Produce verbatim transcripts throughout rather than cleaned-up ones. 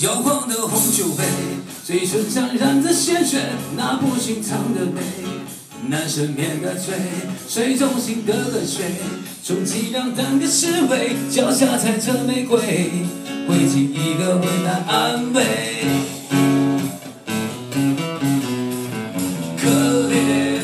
摇晃的红酒杯，嘴唇上染着鲜血，那不寻常的美。男生面的嘴，水中心的泪水，充其量当个侍卫，脚下踩着玫瑰，汇集一个为难安慰。可怜，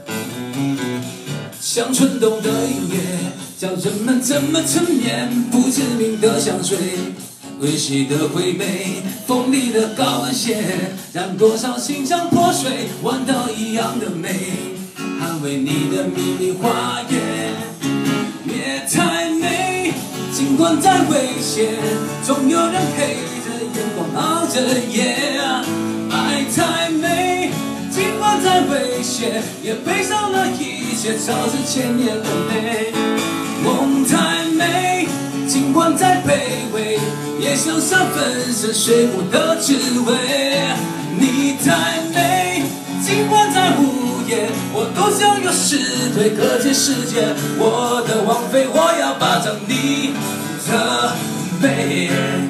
像春冬的音乐，叫人们怎么沉眠？不知名的香水。 温煦的回味，锋利的高跟鞋，让多少心肠破碎，弯刀一样的美，捍卫你的秘密花园。别太美，尽管再危险，总有人陪着眼光熬着夜。爱太美，尽管再危险，也背上了一切，朝着千年的美。梦太美，尽管再卑微。 也想上粉身碎骨的滋味。你太美，尽管再无言，我都想有势对隔绝世界。我的王妃，我要霸占你的美。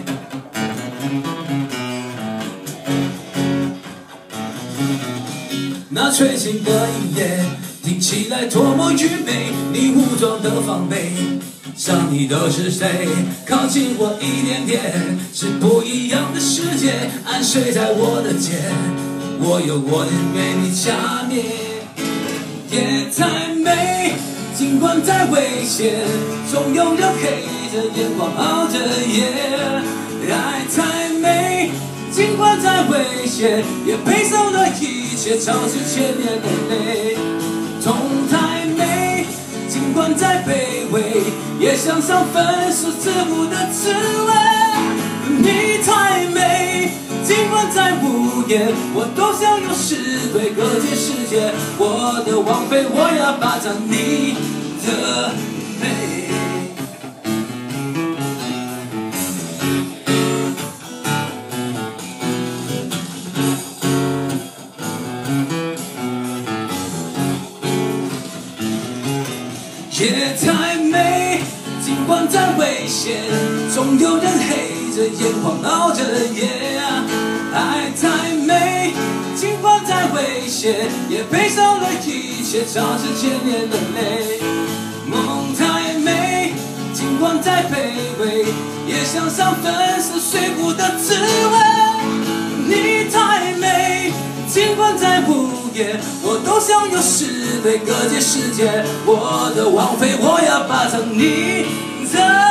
那吹琴的音乐听起来多么愚昧，你武装的防备。 想你的是谁？靠近我一点点，是不一样的世界。安睡在我的肩，我有我的为你加冕。夜太美，尽管再危险，总有人黑着眼光熬着夜。爱太美，尽管再危险，也背上了一切，超越千年的泪。痛太美。 尽管再卑微，也想上粉饰自负的滋味。你太美，尽管再无言，我都想用势对隔绝世界。我的王妃，我要霸占你的美。夜太美，尽管再危险，总有人黑着眼眶熬着夜。爱太美，尽管再危险，也背上了一切，超着千年的泪。梦太美，尽管再卑微，也想上粉饰碎骨的滋味。你太美，尽管再无言，我都想有势对隔绝世界。我的王妃，我要霸占你的。